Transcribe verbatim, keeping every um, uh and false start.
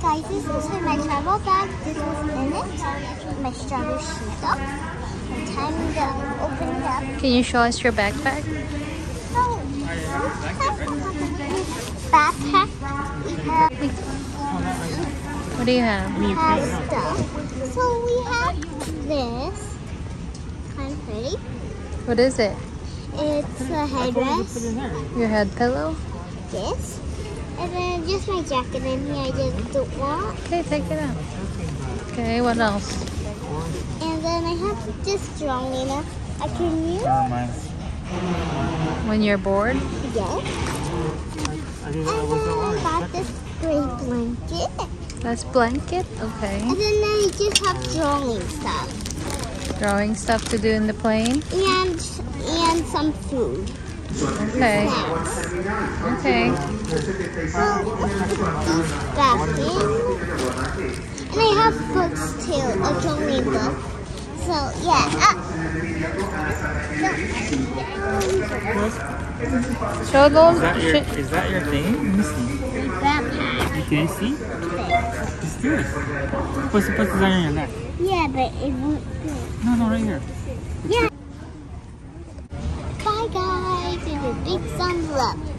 guys, this is my travel bag. This was in it. My starter stuff. And time to open it up. Can you show us your backpack? So, we have backpack. We have, What do you have? we have stuff. So we have this. Kind of pretty. What is it? It's a headrest. Your head pillow? This. And then just my jacket in here. I just don't want. Okay, take it out. Okay, what else? And then I have this drawing Lena. I can use. When you're bored? Yes. And then I got this gray blanket. That's blanket? Okay. And then I just have drawing stuff. Drawing stuff to do in the plane? And and some food. Okay. Snacks. Okay. So these baskets. And I have books too, a drawing book. So yeah. Uh, Show those. Is that your, is that your thing? Let me see. backpack. You can see? Just do it. What's the put this on your neck? Yeah, but it won't go. No, no, right here. Yeah. Bye guys, with a big thumbs up.